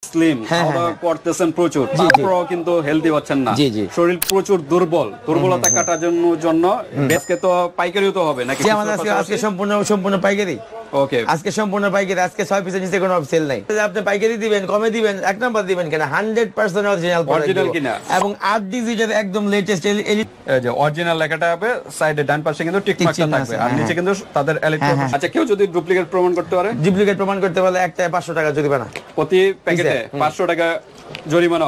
Slim, খাওয়া দাওয়া করতেছেন প্রচুর, তারপরেও কিন্তু হেলদি হচ্ছেন না, শরীর প্রচুর দুর্বলতা কাটার জন্য আজকে তো পাইকারিও তো হবে নাকি? আজকে সম্পূর্ণ পাইকারি। ওকে, আজকে সম্পূর্ণ পাইকারি। আজকে 6 পিসের নিচে কোনো সেল নাই। আপনি পাইকারি দিবেন, কমে দিবেন, এক নাম্বার দিবেন কিনা 100% অরিজিনাল কিনা এবং 8 ডিজিটের একদম লেটেস্ট এই যে অরিজিনাল লেখাটা হবে সাইডে ডান পাশে কিন্তু টিক মার্কটা থাকবে আর নিচে কিন্তু তাদের এলিট। আচ্ছা, কেউ যদি ডুপ্লিকেট প্রমাণ করতে পারে? ডুপ্লিকেট প্রমাণ করতে পারলে একটা 500 টাকা জরিমানা, প্রতি প্যাকেটে 500 টাকা জরিমানা।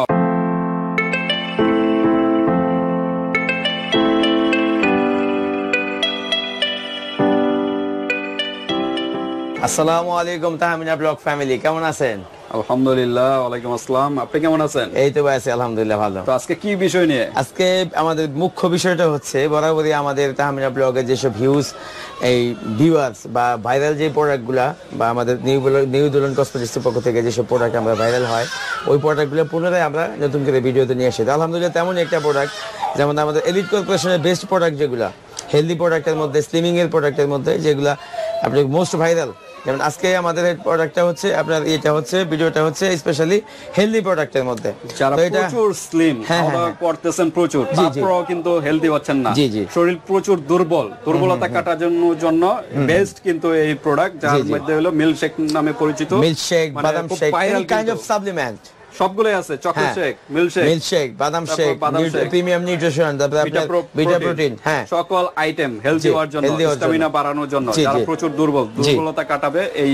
আসসালামু আলাইকুম তাহমিনা ব্লগ ফ্যামিলি, কেমন আছেন? আলহামদুলিল্লাহ। ওয়ালাইকুম আসসালাম। আপনি কেমন আছেন? এই তো ভাই আছি আলহামদুলিল্লাহ ভালো। তো আজকে কি বিষয় নিয়ে? আজকে আমাদের মুখ্য বিষয়টা হচ্ছে বরাবরই আমাদের তাহমিনা ব্লগের যেসব ভিউয়ার্স বা ভাইরাল যে প্রোডাক্টগুলা বা আমাদের নিউ দুলন কসমেটিক্সের পক্ষ থেকে যেসব প্রোডাক্ট আমরা ভাইরাল হয় ওই প্রোডাক্টগুলো পুনরায় আমরা নতুন করে ভিডিওতে নিয়ে আসি। আলহামদুলিল্লাহ তেমনই একটা প্রোডাক্ট, যেমন আমাদের এলিট কর্পোরেশনের বেস্ট প্রোডাক্ট যেগুলো হেলদি প্রোডাক্টের মধ্যে, স্লিমিং এর প্রোডাক্টের মধ্যে যেগুলো আপনার মোস্ট ভাইরাল। যেমন আজকে আমাদের প্রোডাক্টটা হচ্ছে আপনার ভিডিওটা হচ্ছে স্পেশালি হেলদি প্রোডাক্টের মধ্যে, যারা প্রচুর স্লিম, খাওয়া দাওয়া করতেছেন প্রচুর, তারপরেও কিন্তু হেলদি হচ্ছেন না, শরীর প্রচুর দুর্বলতা কাটার জন্য বেস্ট কিন্তু এই প্রোডাক্ট, যার মধ্যে হলো মিল্কশেক নামে পরিচিত। মিল্কশেক, বাদাম shake, any kind of supplement সবগুলোই আছে। চকলেট শেক, মিল্কশেক, বাদাম শেক, প্রিমিয়াম নিউট্রিশন, তারপরে বিটা প্রোটিন, সকল আইটেম হেলদি হওয়ার জন্য, স্ট্যামিনা বাড়ানোর জন্য, যারা প্রচুর দুর্বলতা কাটাবে। এই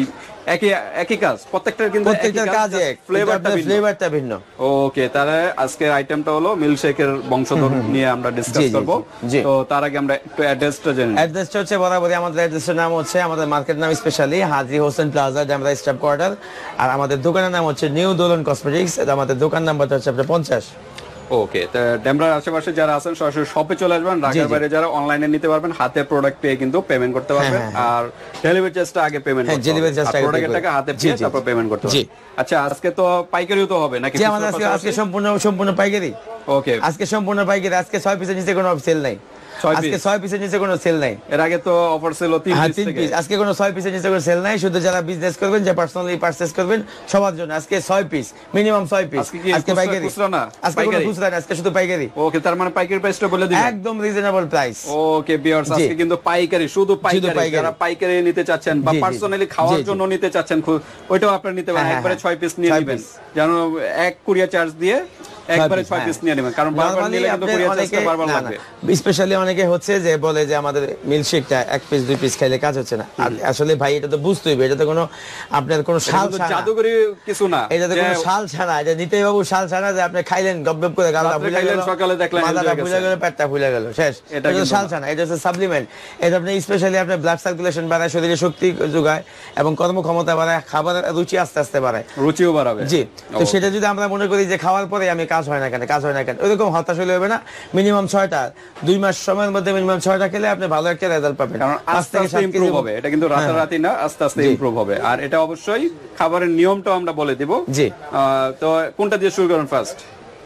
একই কাজ, প্রত্যেকটার কিন্তু প্রত্যেকটার কাজ এক, ফ্লেভারটা ভিন্ন। ওকে, তাহলে আজকের আইটেমটা হলো মিল্কশেকের বংশধর নিয়ে আমরা ডিসকাস করব। তো তার আগে আমরা একটু অ্যাড্রেসটা জানি। অ্যাড্রেসটা হচ্ছে বরাবরই আমাদের অ্যাড্রেসের নাম হচ্ছে, আমাদের মার্কেট নাম specially Haji Hossain plaza, Demra staff quarter. আর আমাদের দোকানের নাম হচ্ছে নিউ দোলন কসমেটিক্স। আমাদের দোকান নাম্বারটা হচ্ছে আপনার 50। ওকে, তো ডেমরার আশেপাশে যারা আছেন সরাসরি শপে চলে আসবেন। ঢাকার বাইরে যারা অনলাইনে নিতে পারবেন, হাতে প্রোডাক্ট পেয়ে কিন্তু পেমেন্ট করতে পারবেন। আর ডেলিভারি চার্জটা আগে পেমেন্ট করতে হবে, ডেলিভারি চার্জটা প্রোডাক্টের টাকা হাতে পেয়ে তারপর পেমেন্ট করতে হবে। আচ্ছা, আজকে তো পাইকারিও তো হবে নাকি? আমাদের আজকে সম্পূর্ণ পাইকারি। ওকে, আজকে সম্পূর্ণ পাইকারি। আজকে 6 পিসের নিচে কোনো সেল নাই। আজকে 6 পিসের নিচে কোনো সেল নাই। এর আগে তো অফার ছিল 3 পিস। আজকে কোনো 6 পিসের নিচে কোনো সেল নাই। শুধু যারা বিজনেস করবেন, যারা পার্সোনালি পারচেজ করবেন সবার জন্য আজকে 6 পিস, মিনিমাম 6 পিস। আজকে পাইকারি, খুচরা না? আজকে কোনো খুচরা না, আজকে শুধু পাইকারি। ওকে, তার মানে পাইকারি প্রাইসটা বলে দিন, একদম রিজনেবল প্রাইস। ওকে ভিউয়ার্স, আজকে কিন্তু পাইকারি, শুধু পাইকারি। যারা পাইকারি নিতে চাচ্ছেন বা পার্সোনালি খাওয়ার জন্য নিতে চাচ্ছেন, ওইটাও আপনারা নিতে পারেন। একবারে 6 পিস নিয়ে নেবেন, যেন এক কুরিয়ার চার্জ দিয়ে একবারে 6 পিস নিয়ে নেবেন, কারণ বারবার নিলে কিন্তু কুরিয়ার চার্জটা বারবার লাগবে। স্পেশালি অনেকে হচ্ছে যে বলে যে আমাদের মিল্কশেকটা 1 পিস 2 পিস খাইলে কাজ হচ্ছে না। আসলে ভাই এটা তো বুঝতে হবে, এটা তো কোনো আপনার কোনো শাল ছাড়া, জাদুকরি কিছু না, এটা তো কোনো শাল ছাড়া, এটা নিতেই বাবু শাল ছাড়া যে আপনি খাইলেন গবগব করে, গালটা ফুলে গেল, সকালে দেখলেন মাথাটা ফুলে গেল, পেটটা ফুলে গেল, শেষ। এটা তো শাল ছাড়া, এটা হচ্ছে সাপ্লিমেন্ট। এটা আপনি স্পেশালি আপনার ব্লাড সার্কুলেশন বাড়ায়, শরীরে শক্তি যোগায় এবং কর্মক্ষমতা বাড়ায়, খাবারের রুচি আস্তে আস্তে বাড়ায়, রুচিও বাড়াবে। জি, তো সেটা যদি আমরা মনে করি যে খাওয়ার পরে আমি কাজ হয় না কেন, ওইরকম হতাশ হলে হবে না। মিনিমাম 6টা, 2 মাস সময়ের মধ্যে মিনিমাম 6টা খেলে আপনি ভালো একটা রেজাল্ট পাবেন। কারণ আস্তে আস্তে ইমপ্রুভ হবে, এটা কিন্তু রাতারাতি না, আস্তে আস্তে ইমপ্রুভ হবে। আর এটা অবশ্যই খাবারের নিয়মটাও আমরা বলে দিব। জি, তো কোনটা দিয়ে শুরু করেন ফার্স্ট?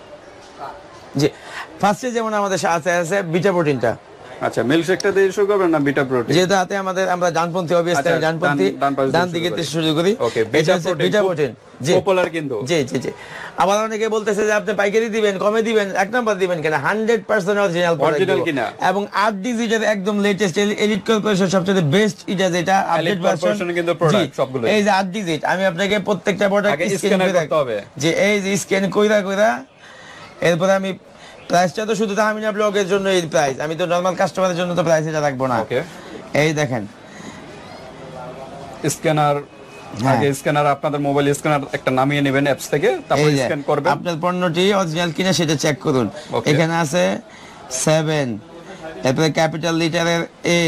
জি, ফার্স্টে যেমন আমাদের আছে বিটা প্রোটিনটা। আচ্ছা, মিল্কশেকটা দিয়ে শুরু করবেন না বিটা প্রোটিন? যেটা হাতে আমাদের আমরা ডানপন্থী অবভিয়াসলি, ডানপন্থী ডান দিকে শুরু করি। ওকে, বিটা প্রোটিন জি পপুলার কিন্তু। জি জি জি। আবার অনেকে বলতেছে যে আপনি পাইকারি দিবেন, কমে দিবেন, এক নাম্বার দিবেন কিনা 100% অরিজিনাল কিনা এবং 8 ডিজিটের একদম লেটেস্ট এলিট কর্পোরেশন সবচেয়ে বেস্ট এটা, যেটা আপডেট ভার্সন কিন্তু প্রোডাক্ট সবগুলো। এই যে 8 ডিজিট, আমি আপনাকে প্রত্যেকটা প্রোডাক্ট স্ক্যান করতে হবে, যে এই যে স্ক্যান কইরা এরপর আমি প্রাইসটা তো শুধু তাহমিনা ব্লগের জন্য এই প্রাইস, আমি তো নরমাল কাস্টমারের জন্য তো প্রাইস এটা রাখবো না। ওকে, এই দেখেন স্ক্যানার, আগে স্ক্যানার আপনাদের মোবাইল স্ক্যানার একটা নামিয়ে নেবেন অ্যাপস থেকে, তারপর স্ক্যান করবেন। আপনার পণ্যটি অরিজিনাল কিনা সেটা চেক করুন। এখানে আছে 7, তারপরে ক্যাপিটাল লিটারের A,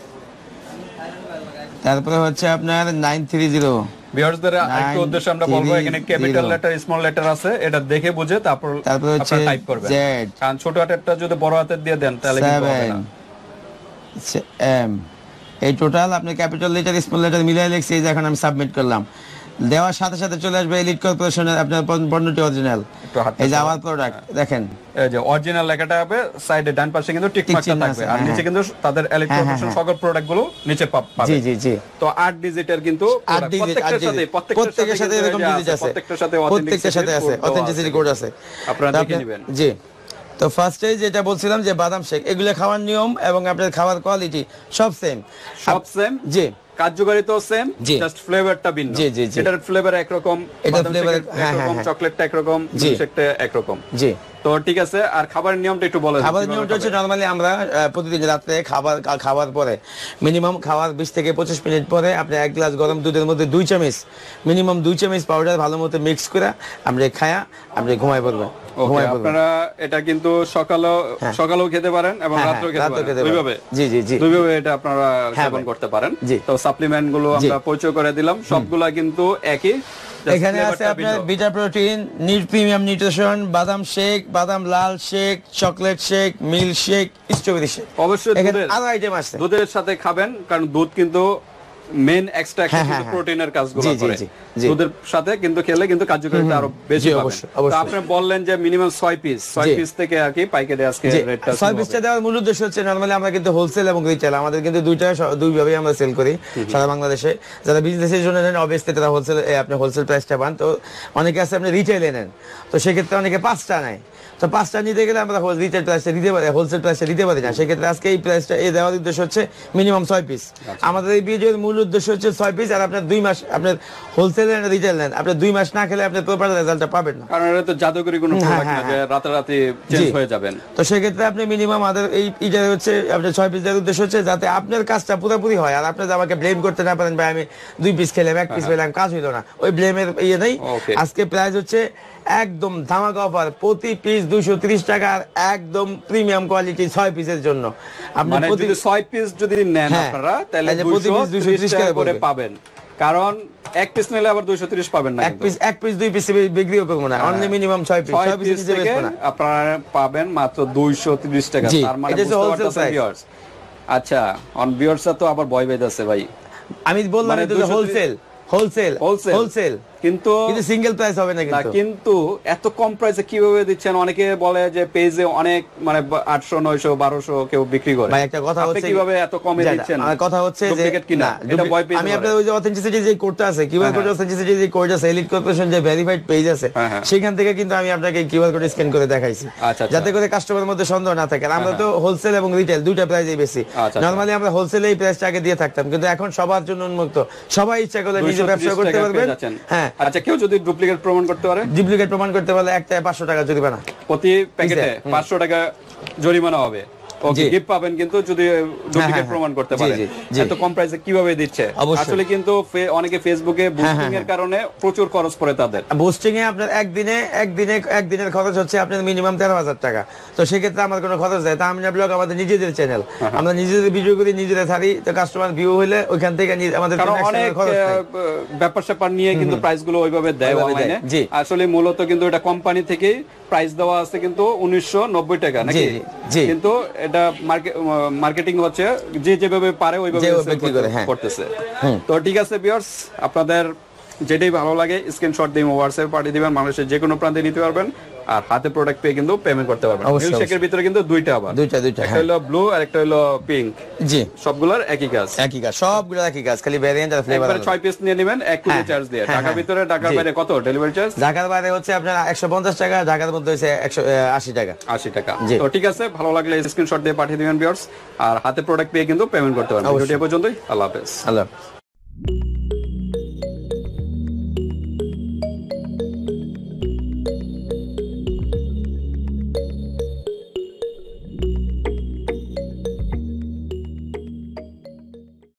তারপরে হচ্ছে আপনার 930। ভিউয়ারদের আরেকটু উদ্দেশ্য আমরা বলবো, এখানে ক্যাপিটাল লেটার, স্মল লেটার আছে, এটা দেখে বুঝে তারপর আপনারা টাইপ করবেন। কারণ ছোট হাতেরটা যদি বড় হাতের দিয়ে দেন তাহলে কিন্তু হবে না। M, এই টোটাল আপনি ক্যাপিটাল লেটার স্মল লেটার মিলাই লিখছি, এই যে এখন আমি সাবমিট করলাম। দেওয়ার সাথে সাথে চলে আসবে এলিট কর্পোরেশনের আপনার পণ্যটি অরিজিনাল। এই যে আমার প্রোডাক্ট দেখেন, এই যে অরিজিনাল লেখাটা হবে সাইডে ডান পাশে কিন্তু টিক মার্কটা থাকবে, আর নিচে কিন্তু তাদের এলিট কর্পোরেশন সকল প্রোডাক্ট গুলো নিচে পাবে। জি জি জি। তো 8 ডিজিটের কিন্তু প্রত্যেকটার সাথে এরকম ডিজিট আছে, প্রত্যেকটার সাথে আছে অথেন্টিসিটি কোড আছে, আপনারা দেখে নেবেন। জি। তো ফার্স্টে যেটা বলছিলাম যে বাদাম শেক, এগুলো খাওয়ার নিয়ম এবং আপনার খাওয়ার কোয়ালিটি সব সেম, সব সেম। জি। কার্যকারিতাও সেম, জাস্ট ফ্লেভারটা ভিন্ন। জি জি জি। এটার ফ্লেভার একরকম, এটা ফ্লেভার একরকম, চকলেটটা একরকম, মিল্কশেকটা একরকম। জি। তো ঠিক আছে, আর খাবারের নিয়মটা একটু বলেন। খাবারের নিয়মটা হচ্ছে নরমালি আমরা প্রতিদিন রাতে খাবার পরে মিনিমাম খাওয়ার 20 থেকে 25 মিনিট পরে আপনি 1 গ্লাস গরম দুধের মধ্যে 2 চামচ মিনিমাম 2 চামচ পাউডার ভালো মতো মিক্স করে আমরা খায়া আমরা ঘুমায় পড়বেন। আপনারা এটা কিন্তু সকালেও খেতে পারেন এবং রাতেও খেতে পারেন, দুইভাবে। জি জি জি, দুইভাবে এটা আপনারা সেবন করতে পারেন। তো সাপ্লিমেন্ট গুলো আমরা পরিচয় করে দিলাম, সবগুলা কিন্তু একই। এখানে আছে আপনার বিটা প্রোটিন, নিট প্রিমিয়াম নিউট্রিশন, বাদাম শেক, বাদাম লাল shake, chocolate shake, milk shake, strawberry shake. অবশ্যই আরো আইটেম আছে। দুধের সাথে খাবেন, কারণ দুধ কিন্তু মেইন এক্সট্রাকশন কিন্তু প্রোটিনের কাজগুলো করে। দুধের সাথে কিন্তু খেলে কিন্তু কার্যকারিতা আরো বেশি পাবেন। তো আপনি বললেন যে মিনিমাম 6 পিস থেকে আর কি পাইকারি আজকে রেটটা 6 পিসটা দেওয়ার মূল উদ্দেশ্য হচ্ছে নরমালি আমরা কিন্তু হোলসেল এবং রিটেল আমাদের কিন্তু দুইভাবেই আমরা সেল করি সারা বাংলাদেশে। যারা বিজনেসের জন্য নেন অবভিয়াসলি তারা আপনি হোলসেল প্রাইসটা পান। তো অনেকে আছে আপনি রিটেলে নেন, তো সেক্ষেত্রে অনেকে 5টা নেয়। তো 5টা নিতে গেলে আমরা রিটেল প্রাইসটা দিতে পারি, হোলসেল প্রাইসটা দিতে পারি না। সেক্ষেত্রে আজকে এই প্রাইসটা দেওয়ার উদ্দেশ্য হচ্ছে মিনিমাম 6 পিস। আমাদের এই ভিডিওর মূল উদ্দেশ্য হচ্ছে 6 পিস, আর আপনার 2 মাস আপনার হোলসেল এন্ড রিটেল নেন, আপনি 2 মাস না খেলে আপনি প্রপার রেজাল্টটা পাবেন না, কারণ এটা তো জাদুকরি কোনো প্রোডাক্ট না যে রাতারাতি চেঞ্জ হয়ে যাবেন। তো সেক্ষেত্রে আপনি মিনিমাম আমাদের এইটা হচ্ছে আপনার 6 পিস দেওয়ার উদ্দেশ্য হচ্ছে যাতে আপনার কাজটা পুরোপুরি হয়, আর আপনি আমাকে ব্লেম করতে না পারেন ভাই আমি 2 পিস খেলাম 1 পিস খেলাম কাজ হইলো না, ওই ব্লেমের নেই। আজকে প্রাইস হচ্ছে একদম ধামাকা অফার, প্রতি পিস 230 টাকার একদম প্রিমিয়াম কোয়ালিটি 6 পিসের জন্য। আপনি মানে যদি 6 পিস যদি নেন আপনারা তাহলে 230 টাকা করে পাবেন, কারণ 1 পিস নিলে আবার 230 পাবেন না। 1 পিস 2 পিস বিক্রিও করব না, অনলি মিনিমাম 6 পিস। 6 পিস থেকে আপনারা পাবেন মাত্র 230 টাকা। তার মানে বুঝতে পারছেন ভিউয়ার্স। আচ্ছা, অন ভিউয়ার্সরা তো আবার ভয় পেইতাছে ভাই। আমি বললাম এটা হোলসেল কিন্তু সিঙ্গেল প্রাইস হবে না। কিন্তু এত কম প্রাইসে কিভাবে দিচ্ছেন? অনেকে বলে যে পেজে অনেক মানে 800 900 1200 কেউ বিক্রি করে। ভাই একটা কথা হচ্ছে কিভাবে এত কমে দিচ্ছেন? কথা হচ্ছে যে এটা ভয় পেয়ে আমি আপনাদের ওই যে অথেন্টিসিটি যে কোডটা আছে, কিউআর কোড অথেন্টিসিটি যে কোড আছে, এলিট কর্পোরেশন যে ভেরিফাইড পেজ আছে, সেখান থেকে কিন্তু আমি আপনাকে কিউআর কোড স্ক্যান করে দেখাইছি, যাতে করে কাস্টমারের মধ্যে সন্দেহ না থাকে। আমরা তো হোলসেল এবং রিটেল দুইটা প্রাইসই বেশি। নরমালি আমরা হোলসেলে এই প্রাইসটা আগে দিয়ে থাকতাম, কিন্তু এখন সবার জন্য উন্মুক্ত, সবাই ইচ্ছা করলে নিজে ব্যবসা করতে পারবেন। হ্যাঁ, আচ্ছা, কেউ যদি ডুপ্লিকেট প্রমাণ করতে পারে, ডুপ্লিকেট প্রমাণ করতে পারলে একটা 500 টাকা জরিমানা, প্রতি প্যাকেটে 500 টাকা জরিমানা হবে। ওকে, গিফট পাবেন কিন্তু যদি ডুপ্লিকেট প্রমাণ করতে পারেন। এত কম প্রাইসে কিভাবে দিচ্ছে? আসলে কিন্তু অনেকে ফেসবুকে বুস্টিং এর কারণে প্রচুর খরচ পড়ে তাদের। বুস্টিং এ আপনার একদিনের খরচ হচ্ছে আপনার মিনিমাম 13,000 টাকা। তো সেক্ষেত্রে আমার কোনো খরচ নেই। তাহমিনা ব্লগ আমাদের নিজেদের চ্যানেল, আমরা নিজেদের ভিডিও করি, নিজেরা ছাড়ি। তো কাস্টমার ভিউ হইলে ওইখান থেকে আমাদের অনেক ব্যাপার স্যাপার নিয়ে কিন্তু প্রাইস গুলো ওইভাবে দেয় অনলাইনে। আসলে মূলত কিন্তু এটা কোম্পানি থেকেই প্রাইস দেওয়া আছে কিন্তু 1990 টাকা নাকি? কিন্তু এটা মার্কেটিং হচ্ছে যে যেভাবে পারে ওইভাবে করতেছে। তো ঠিক আছে ভিউয়ার্স, আপনাদের যেটাই ভালো লাগে স্ক্রিনশট দিয়ে হোয়াটসঅ্যাপে পাঠিয়ে দিবেন, মানুষের যে কোনো প্রান্তে নিতে পারবেন, আর হাতে প্রোডাক্ট পেয়ে কিন্তু পেমেন্ট করতে পারবেন। মিল্কশেকের ভিতরে কিন্তু দুইটা, একটা হলো ব্লু আর একটা হলো পিঙ্ক। জি, সবগুলোর একই কাজ, সবগুলোর একই কাজ, খালি ভেরিয়েন্ট আর ফ্লেভার। একবারে 6 পিস নিয়ে নেবেন 1 কুড়ি চার্জ দিয়ে। ঢাকার ভিতরে, ঢাকার বাইরে কত ডেলিভারি চার্জ? ঢাকার বাইরে হচ্ছে আপনার 150 টাকা, ঢাকার মধ্যে হচ্ছে 180 টাকা। 80 টাকা। তো ঠিক আছে, ভালো লাগলে স্ক্রিনশট দিয়ে পাঠিয়ে দিবেন ভিউয়ার্স, আর হাতে প্রোডাক্ট পেয়ে কিন্তু পেমেন্ট করতে পারবেন। ভিডিও পর্যন্তই, আল্লাহ হাফেজ।